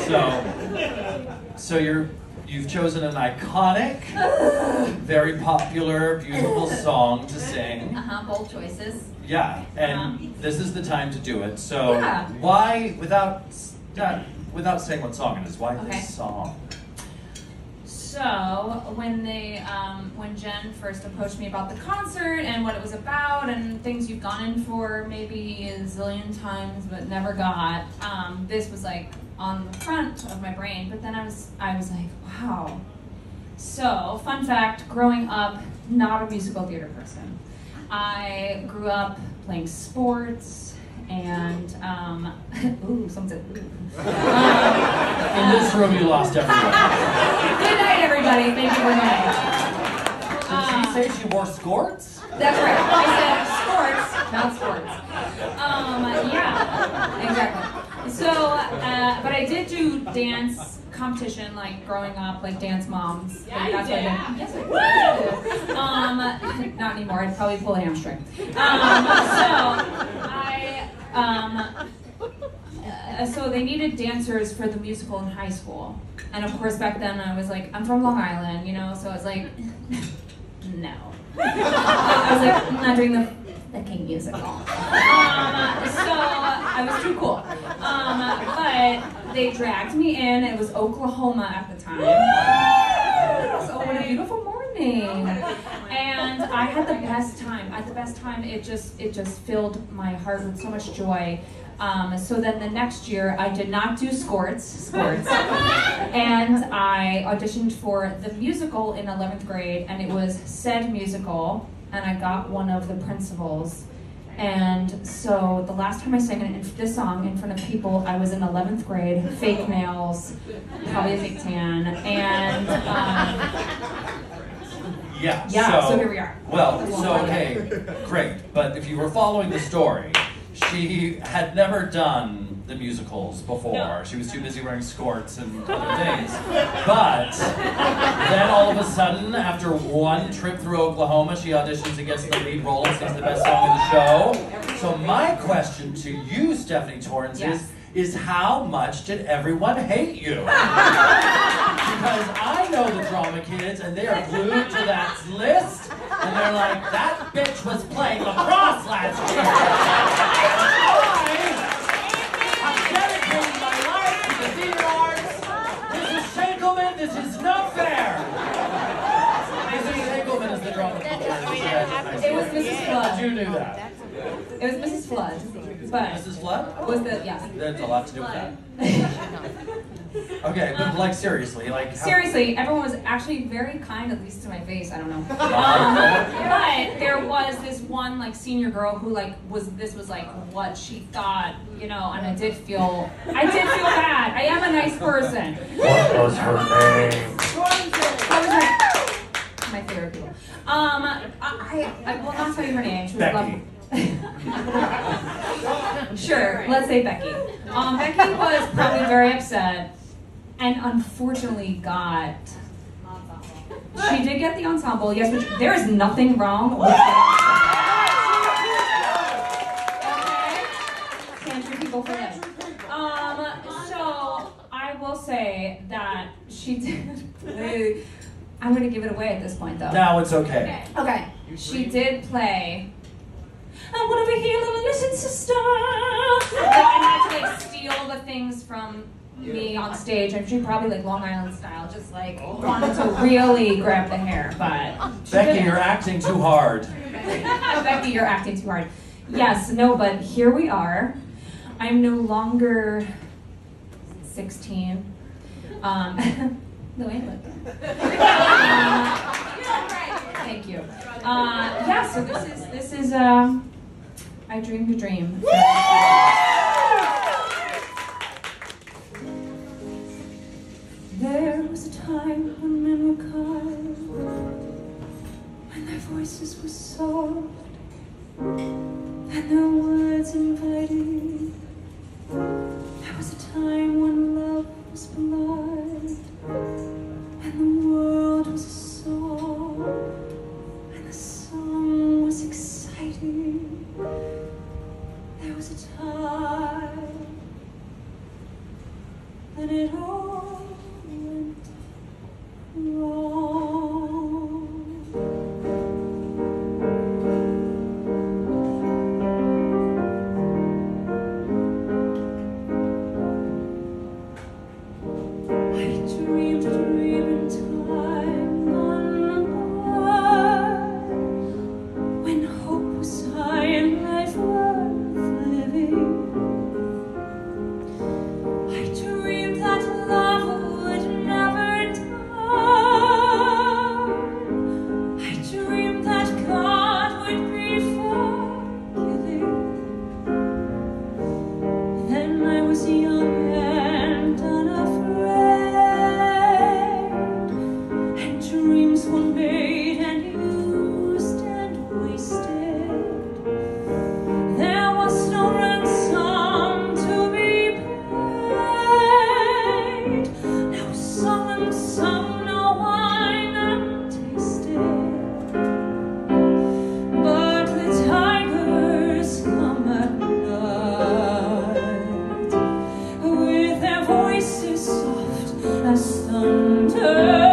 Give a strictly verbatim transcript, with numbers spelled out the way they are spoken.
So, so you're you've chosen an iconic, very popular, beautiful song to sing. Uh-huh, bold choices. Yeah, and uh-huh. This is the time to do it. So yeah. why, without uh, without saying what song it is, why okay. this song? So when they, um, when Jen first approached me about the concert and what it was about and things you've gone in for maybe a zillion times but never got, um, this was like on the front of my brain. But then I was, I was like, wow. So fun fact: growing up, not a musical theater person. I grew up playing sports and um, ooh, someone said ooh. Um, in this room, you lost everyone. Good night, everybody. Thank you very much. Did um, she say she wore skirts? That's right. I said sports, not sports. Um, yeah, exactly. So, uh, but I did do dance competition, like growing up, like Dance Moms. Yeah, like, that's you did. what I did. Yes, I did. Um, not anymore. I'd probably pull a hamstring. Um, so I. Um, Uh, so they needed dancers for the musical in high school. And of course back then I was like, I'm from Long Island, you know, so I was like, no. I was like, I'm not doing the fucking musical. Um, so I was too cool. Um, but they dragged me in. It was Oklahoma at the time. So what a beautiful morning. And I had the best time. I had the best time. It just, it just filled my heart with so much joy. Um, so then the next year, I did not do sports, sports, and I auditioned for the musical in eleventh grade, and it was said musical, and I got one of the principals. And so the last time I sang in this song in front of people, I was in eleventh grade, fake nails, probably a fake tan, and um, yeah, yeah. So, so here we are. Well, so okay, great. But if you were following the story, she had never done the musicals before. No. She was too busy wearing skirts and other things. But then all of a sudden, after one trip through Oklahoma, she auditions and gets the lead role and sings the best song in the show. So my question to you, Stephanie Torrance, yes. is, is how much did everyone hate you? Because I know the drama kids, and they are glued to that list, and they're like, that bitch was playing lacrosse last year. I have dedicated my life to the theater arts. Missus Schenkelman, this is not fair. Missus Schenkelman is the drama teacher. It was Missus Flood. You knew that. It was Missus Flood. But Missus Flood? Was the, yeah. That's a lot to do with that. Okay, but like seriously, like how... seriously, everyone was actually very kind, at least to my face. I don't know. Um, but there was this one like senior girl who like was this was like what she thought, you know, and I did feel I did feel bad. I am a nice person. What was her name? That was my, my favorite people. Um, I, I I will not tell you her name. She was lovely. Sure, let's say Becky. Um, Becky was probably very upset, and unfortunately got. She did get the ensemble, yes, which there is nothing wrong with that. Okay, can't treat people for this. Um, so I will say that she did play. I'm going to give it away at this point, though. Now it's okay. Okay, she did play. I want to be here, little listen, sister. I had to like steal the things from me on stage. I'm sure probably like Long Island style, just like wanted to really grab the hair. But Becky, you're acting too hard. Becky, you're acting too hard. Yes, no, but here we are. I'm no longer sixteen. Um, no, I look. Uh, thank you. Uh, yeah, so this is this is. Uh, I dreamed a dream. There was a time when men were kind, when their voices were soft, and their words inviting. There was a time when love was blind, and the world was a song, and the song was exciting. There was a time then it all went wrong. I dreamed a dream in time gone by, when hope was high and life worth living. I dreamed that love would never die. I dreamed that God would be forgiving. Then I was young and unafraid, and dreams were made and used and wasted. There was no ransom to be paid, no song and sung, no wine untasted. But the tigers come at night, with their voices soft as thunder.